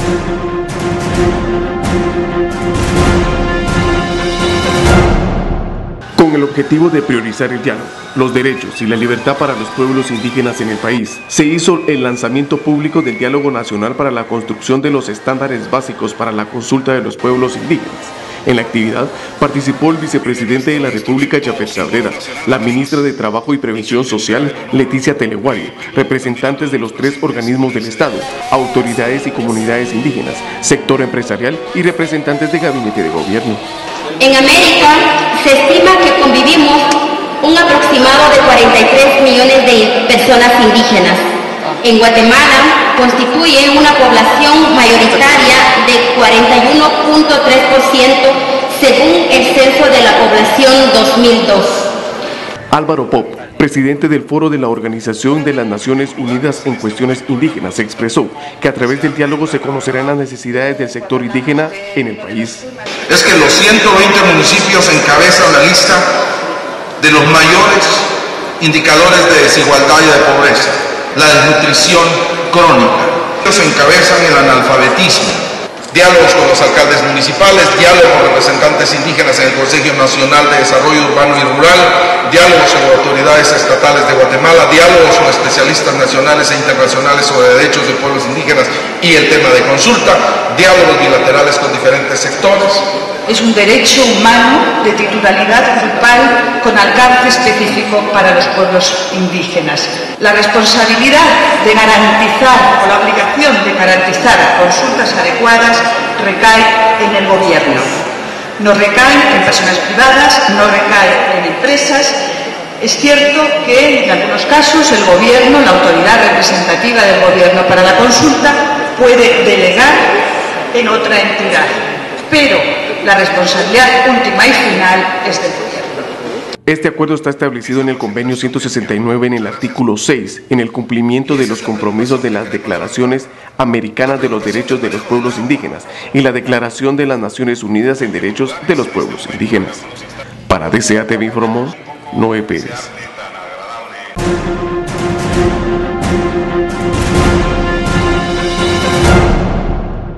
Con el objetivo de priorizar el diálogo, los derechos y la libertad para los pueblos indígenas en el país, se hizo el lanzamiento público del Diálogo Nacional para la construcción de los estándares básicos para la consulta de los pueblos indígenas. En la actividad participó el vicepresidente de la República, Jafet Cabrera, la ministra de Trabajo y Prevención Social, Leticia Teleguario, representantes de los 3 organismos del Estado, autoridades y comunidades indígenas, sector empresarial y representantes de gabinete de gobierno. En América se estima que convivimos un aproximado de 43 millones de personas indígenas. En Guatemala constituye una población mayoritaria de 41.3% según el Censo de la Población 2002. Álvaro Pop, presidente del Foro de la Organización de las Naciones Unidas en Cuestiones Indígenas, expresó que a través del diálogo se conocerán las necesidades del sector indígena en el país. Es que los 120 municipios encabezan la lista de los mayores indicadores de desigualdad y de pobreza, la desnutrición crónica. Ellos encabezan el analfabetismo. Diálogos con los alcaldes municipales, diálogos con representantes indígenas en el Consejo Nacional de Desarrollo Urbano y Rural, diálogos con autoridades estatales de Guatemala, diálogos con especialistas nacionales e internacionales sobre derechos de pueblos indígenas y el tema de consulta, diálogos bilaterales con diferentes sectores. Es un derecho humano de titularidad grupal con alcance específico para los pueblos indígenas. La responsabilidad de garantizar o la obligación de garantizar consultas adecuadas recae en el gobierno. No recae en personas privadas, no recae en empresas. Es cierto que en algunos casos el gobierno, la autoridad representativa del gobierno para la consulta, puede delegar en otra entidad, pero la responsabilidad última y final es del gobierno. Este acuerdo está establecido en el Convenio 169 en el artículo 6, en el cumplimiento de los compromisos de las Declaraciones Americanas de los Derechos de los Pueblos Indígenas y la Declaración de las Naciones Unidas en Derechos de los Pueblos Indígenas. Para DCA TV informó Noé Pérez.